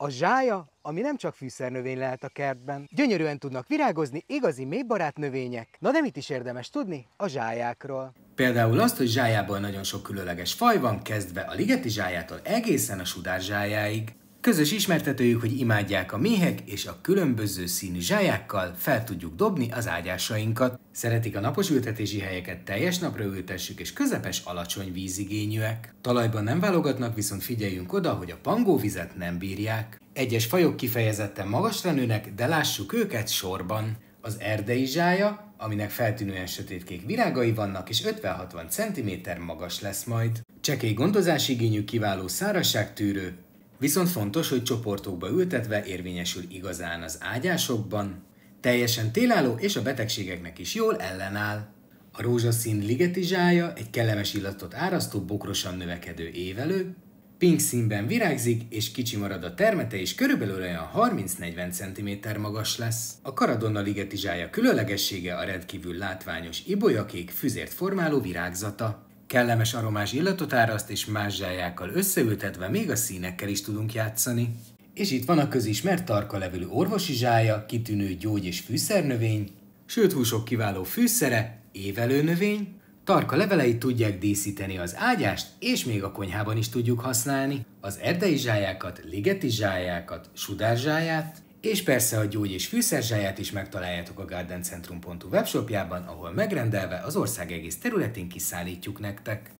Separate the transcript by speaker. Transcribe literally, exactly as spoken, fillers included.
Speaker 1: A zsája, ami nem csak fűszernövény lehet a kertben. Gyönyörűen tudnak virágozni, igazi méhbarát növények. Na de mit is érdemes tudni a zsájákról?
Speaker 2: Például azt, hogy zsájából nagyon sok különleges faj van, kezdve a ligeti zsájától egészen a sudárzsájáig. Közös ismertetőjük, hogy imádják a méhek, és a különböző színű zsájákkal fel tudjuk dobni az ágyásainkat. Szeretik a napos ültetési helyeket, teljes napra ültessük, és közepes alacsony vízigényűek. Talajban nem válogatnak, viszont figyeljünk oda, hogy a pangóvizet nem bírják. Egyes fajok kifejezetten magasra nőnek, de lássuk őket sorban. Az erdei zsája, aminek feltűnően sötétkék virágai vannak, és ötven-hatvan centiméter magas lesz majd. Csekély gondozási igényű, kiváló szárazságtűrő, viszont fontos, hogy csoportokba ültetve érvényesül igazán az ágyásokban. Teljesen télálló és a betegségeknek is jól ellenáll. A rózsaszín ligeti zsája egy kellemes illatot árasztó, bokrosan növekedő évelő. Pink színben virágzik, és kicsi marad a termete, és körülbelül olyan harminc-negyven centiméter magas lesz. A Caradonna ligeti zsája különlegessége a rendkívül látványos ibolyakék füzért formáló virágzata. Kellemes aromás illatot áraszt, és más zsájákkal összeültetve még a színekkel is tudunk játszani. És itt van a közismert tarka levelű orvosi zsája, kitűnő gyógy- és fűszernövény, sőt húsok kiváló fűszere, évelőnövény. Tarka leveleit tudják díszíteni az ágyást, és még a konyhában is tudjuk használni. Az erdei zsájákat, ligeti zsájákat, sudárzsáját, és persze a gyógy- és fűszerzsáját is megtaláljátok a gardencentrum pont hu webshopjában, ahol megrendelve az ország egész területén kiszállítjuk nektek.